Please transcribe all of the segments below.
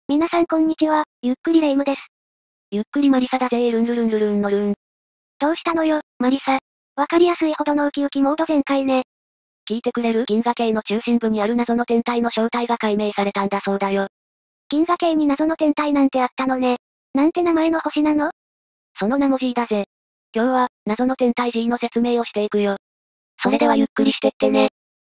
皆さんこんにちは、ゆっくりレ夢ムです。 ゆっくりマリサだぜルンルルンルルンのルン。 どうしたのよ、マリサ。わかりやすいほどのウキウキモード全開ね。 聞いてくれる？銀河系の中心部にある謎の天体の正体が解明されたんだそうだよ。 銀河系に謎の天体なんてあったのね。なんて名前の星なの？ その名も G だぜ。今日は、謎の天体 G の説明をしていくよ。それではゆっくりしてってね。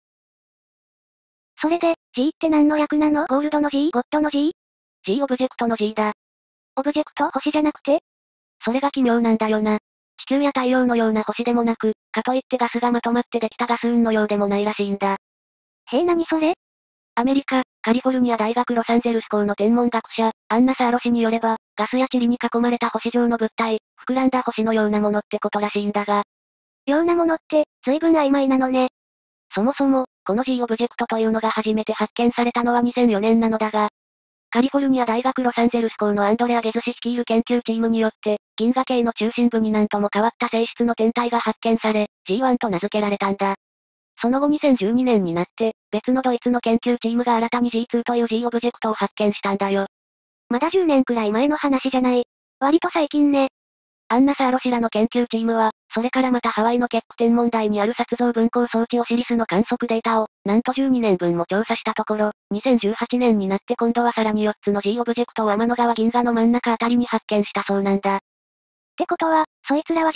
それで、G って何の略なの？ゴールドの G？ゴッドの G？G オブジェクトの G だ。 オブジェクト？星じゃなくて？ それが奇妙なんだよな。地球や太陽のような星でもなく、かといってガスがまとまってできたガス雲のようでもないらしいんだ。 へえ、何それ？ アメリカ、カリフォルニア大学ロサンゼルス校の天文学者、アンナ・サーロ氏によれば、ガスや塵に囲まれた星状の物体、膨らんだ星のようなものってことらしいんだが。 ようなものって、随分曖昧なのね。 そもそも、この G オブジェクトというのが初めて発見されたのは2004年なのだが、カリフォルニア大学ロサンゼルス校のアンドレア・ゲズ氏率いる研究チームによって、銀河系の中心部になんとも変わった性質の天体が発見され、G1 と名付けられたんだ。その後2012年になって、別のドイツの研究チームが新たに G2 という G オブジェクトを発見したんだよ。 まだ10年くらい前の話じゃない。割と最近ね。 アンナ・サーロ氏らの研究チームは、それからまたハワイのケップ天文台にある撮像分光装置オシリスの観測データを、なんと12年分も調査したところ、2018年になって今度はさらに4つの G オブジェクトを天の川銀河の真ん中あたりに発見したそうなんだ。 ってことは、そいつらは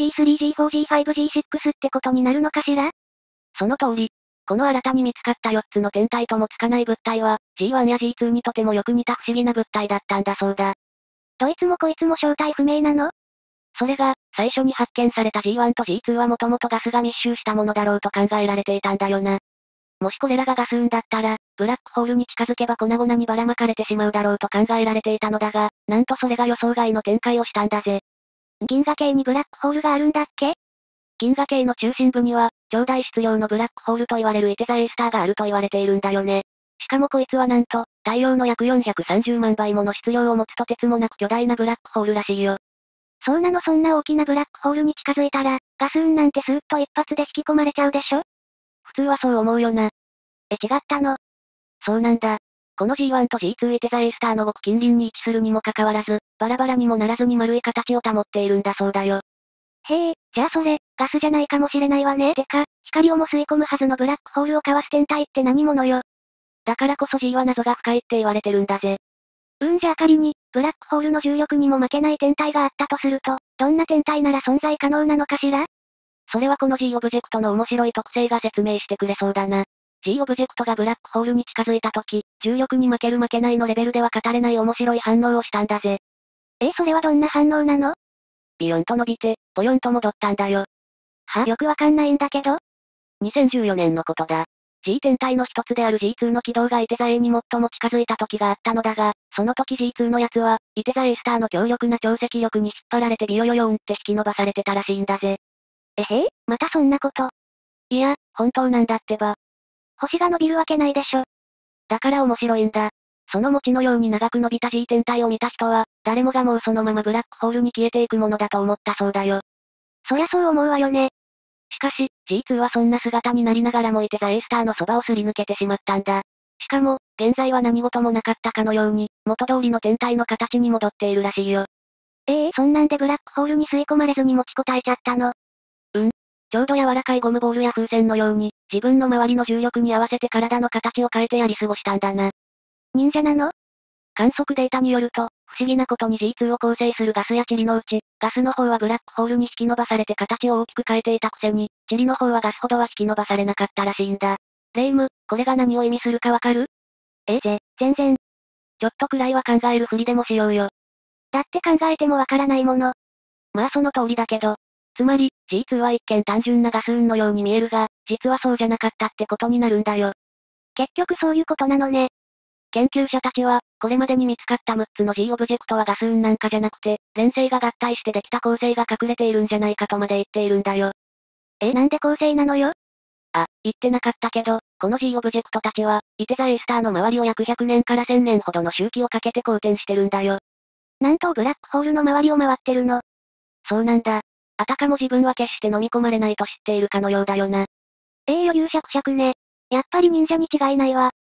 G3、G4、G5、G6 ってことになるのかしら？ その通り。この新たに見つかった4つの天体ともつかない物体は、G1 や G2 にとてもよく似た不思議な物体だったんだそうだ。 どいつもこいつも正体不明なの？ それが、最初に発見された G1 と G2 はもともとガスが密集したものだろうと考えられていたんだよな。もしこれらがガス雲だったら、ブラックホールに近づけば粉々にばらまかれてしまうだろうと考えられていたのだが、なんとそれが予想外の展開をしたんだぜ。 銀河系にブラックホールがあるんだっけ？ 銀河系の中心部には、超大質量のブラックホールと言われるイテザ A スターがあると言われているんだよね。しかもこいつはなんと、太陽の約430万倍もの質量を持つとてつもなく巨大なブラックホールらしいよ。 そうなの？そんな大きなブラックホールに近づいたら、ガス雲なんてスーッと一発で引き込まれちゃうでしょ？ 普通はそう思うよな。 違ったの？ そうなんだ。この G1 と G2 イテザ A スターのごく近隣に位置するにもかかわらず、バラバラにもならずに丸い形を保っているんだそうだよ。 へえ、じゃあそれ、ガスじゃないかもしれないわね。てか、光をも吸い込むはずのブラックホールをかわす天体って何者よ？ だからこそ G は謎が深いって言われてるんだぜ。 じゃあ仮に、ブラックホールの重力にも負けない天体があったとすると、どんな天体なら存在可能なのかしら？ それはこの G オブジェクトの面白い特性が説明してくれそうだな。G オブジェクトがブラックホールに近づいた時、重力に負ける負けないのレベルでは語れない面白い反応をしたんだぜ。 それはどんな反応なの？ ビヨンと伸びて、ポヨンと戻ったんだよ。 よくわかんないんだけど。 2014年のことだ。G 天体の一つである G2 の軌道がイテザ A に最も近づいた時があったのだが、その時 G2 のやつは、イテザ A スターの強力な潮汐力に引っ張られてビヨヨヨーンって引き伸ばされてたらしいんだぜ。 またそんなこと。 いや、本当なんだってば。 星が伸びるわけないでしょ。 だから面白いんだ。その餅のように長く伸びた G 天体を見た人は、誰もがもうそのままブラックホールに消えていくものだと思ったそうだよ。 そりゃそう思うわよね。 しかし、G2 はそんな姿になりながらもイテザ A スターのそばをすり抜けてしまったんだ。しかも、現在は何事もなかったかのように、元通りの天体の形に戻っているらしいよ。 そんなんでブラックホールに吸い込まれずに持ちこたえちゃったの？ ちょうど柔らかいゴムボールや風船のように、自分の周りの重力に合わせて体の形を変えてやり過ごしたんだな。 忍者なの？ 観測データによると、不思議なことに G2 を構成するガスや塵のうち、ガスの方はブラックホールに引き伸ばされて形を大きく変えていたくせに、塵の方はガスほどは引き伸ばされなかったらしいんだ。レイム、これが何を意味するかわかる？ 全然。 ちょっとくらいは考えるふりでもしようよ。 だって考えてもわからないもの。 まあその通りだけど。つまり、G2 は一見単純なガス雲のように見えるが、実はそうじゃなかったってことになるんだよ。 結局そういうことなのね。 研究者たちは、これまでに見つかった6つの G オブジェクトはガス雲なんかじゃなくて、連星が合体してできた恒星が隠れているんじゃないかとまで言っているんだよ。 なんで恒星なのよ？ 言ってなかったけど、この G オブジェクトたちは、イテザ A スターの周りを約100年から1000年ほどの周期をかけて公転してるんだよ。 なんとブラックホールの周りを回ってるの？ そうなんだ。あたかも自分は決して飲み込まれないと知っているかのようだよな。 余裕しゃくしゃくね。やっぱり忍者に違いないわ。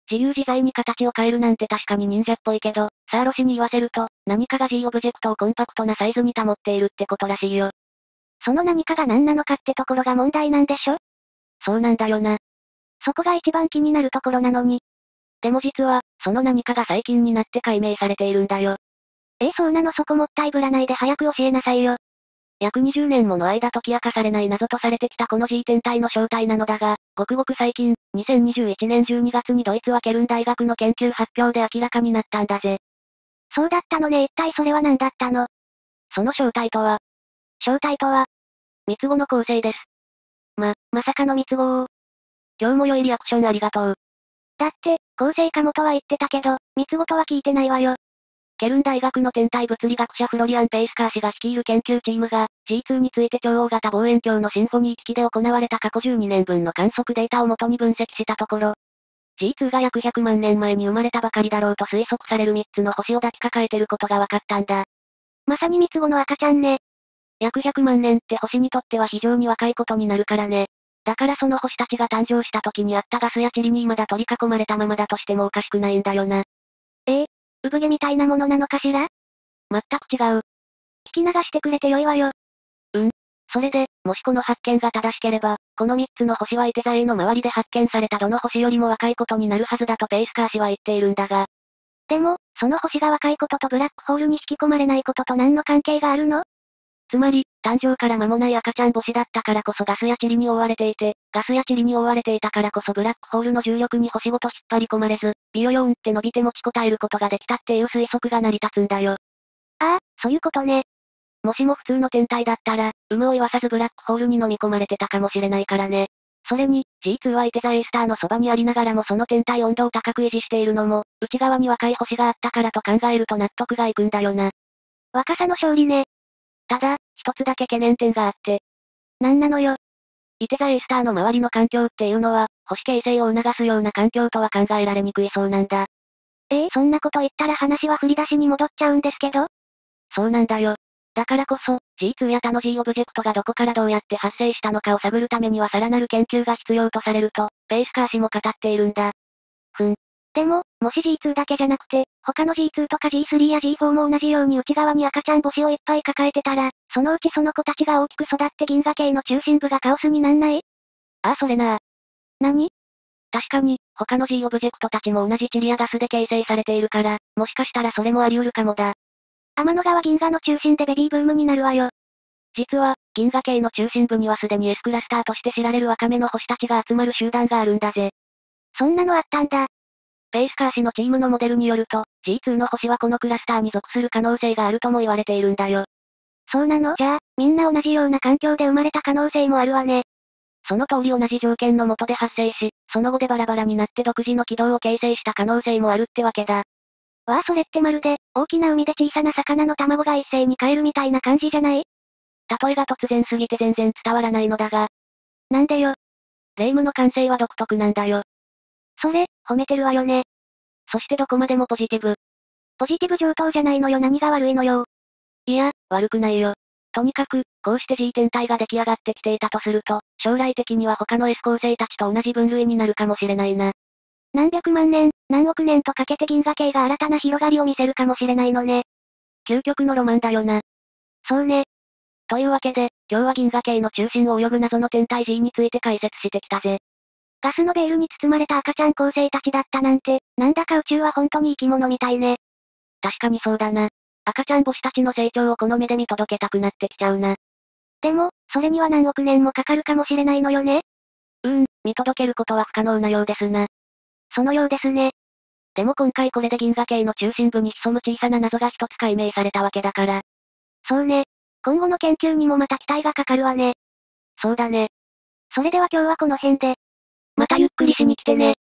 自由自在に形を変えるなんて確かに忍者っぽいけど、サーロ氏に言わせると、何かが G オブジェクトをコンパクトなサイズに保っているってことらしいよ。 その何かが何なのかってところが問題なんでしょ？ そうなんだよな。 そこが一番気になるところなのに。 でも実は、その何かが最近になって解明されているんだよ。 そうなの、そこもったいぶらないで早く教えなさいよ。 約20年もの間解き明かされない謎とされてきたこの G 天体の正体なのだが、ごくごく最近、2021年12月にドイツワケルン大学の研究発表で明らかになったんだぜ。 そうだったのね。一体それは何だったの？ その正体とは、 正体とは、 三つ子の構成です。 まさかの三つ子を。 今日も良いリアクションありがとう。 だって、構成かもとは言ってたけど、三つ子とは聞いてないわよ。 ケルン大学の天体物理学者フロリアン・ペイスカー氏が率いる研究チームが、G2 について超大型望遠鏡のシンフォニー機器で行われた過去12年分の観測データを元に分析したところ、G2 が約100万年前に生まれたばかりだろうと推測される3つの星を抱きかかえてることが分かったんだ。 まさに三つ子の赤ちゃんね。 約100万年って星にとっては非常に若いことになるからね。だからその星たちが誕生した時にあったガスや塵に未だ取り囲まれたままだとしてもおかしくないんだよな。 産毛みたいなものなのかしら？ 全く違う。 聞き流してくれてよいわよ。 それで、もしこの発見が正しければ、この3つの星は手座 A の周りで発見されたどの星よりも若いことになるはずだとペイスカー氏は言っているんだが。 でも、その星が若いこととブラックホールに引き込まれないことと何の関係があるの？ つまり、誕生から間もない赤ちゃん星だったからこそガスや塵に覆われていて、ガスや塵に覆われていたからこそブラックホールの重力に星ごと引っ張り込まれず、ビヨヨーンって伸びて持ちこたえることができたっていう推測が成り立つんだよ。 ああ、そういうことね。 もしも普通の天体だったら、有無を言わさずブラックホールに飲み込まれてたかもしれないからね。それに、G2 は手座 A スターのそばにありながらもその天体温度を高く維持しているのも、内側に若い星があったからと考えると納得がいくんだよな。 若さの勝利ね。 ただ、一つだけ懸念点があって。 なんなのよ。 手座 A スターの周りの環境っていうのは、星形成を促すような環境とは考えられにくいそうなんだ。 そんなこと言ったら話は振り出しに戻っちゃうんですけど？ そうなんだよ。だからこそ、G2 や他の G オブジェクトがどこからどうやって発生したのかを探るためにはさらなる研究が必要とされると、ペイスカー氏も語っているんだ。 でも、もし G2 だけじゃなくて、他の G2 とか G3 や G4 も同じように内側に赤ちゃん星をいっぱい抱えてたら、そのうちその子たちが大きく育って銀河系の中心部がカオスになんない？ ああそれな。 何？ 確かに、他の G オブジェクトたちも同じ塵やガスで形成されているから、もしかしたらそれもあり得るかもだ。 天の川銀河の中心でベビーブームになるわよ。 実は、銀河系の中心部にはすでに S クラスターとして知られる若めの星たちが集まる集団があるんだぜ。 そんなのあったんだ。 ペイスカー氏のチームのモデルによると、G2 の星はこのクラスターに属する可能性があるとも言われているんだよ。 そうなの？じゃあ、みんな同じような環境で生まれた可能性もあるわね。 その通り同じ条件の下で発生し、その後でバラバラになって独自の軌道を形成した可能性もあるってわけだ。 わあそれってまるで、大きな海で小さな魚の卵が一斉に帰るみたいな感じじゃない？ 例えが突然すぎて全然伝わらないのだが。 なんでよ。 霊夢の感性は独特なんだよ。 それ、褒めてるわよね。 そしてどこまでもポジティブ。 ポジティブ上等じゃないのよ。何が悪いのよ。 いや、悪くないよ。とにかく、こうして G 天体が出来上がってきていたとすると、将来的には他の S 構成たちと同じ分類になるかもしれないな。 何百万年、何億年とかけて銀河系が新たな広がりを見せるかもしれないのね。 究極のロマンだよな。 そうね。 というわけで、今日は銀河系の中心を泳ぐ謎の天体 G について解説してきたぜ。 ガスのベールに包まれた赤ちゃん構成たちだったなんて、なんだか宇宙は本当に生き物みたいね。 確かにそうだな。赤ちゃん星たちの成長をこの目で見届けたくなってきちゃうな。 でも、それには何億年もかかるかもしれないのよね。 見届けることは不可能なようですな。 そのようですね。 でも今回これで銀河系の中心部に潜む小さな謎が一つ解明されたわけだから。 そうね。今後の研究にもまた期待がかかるわね。 そうだね。 それでは今日はこの辺で。 またゆっくりしに来てね。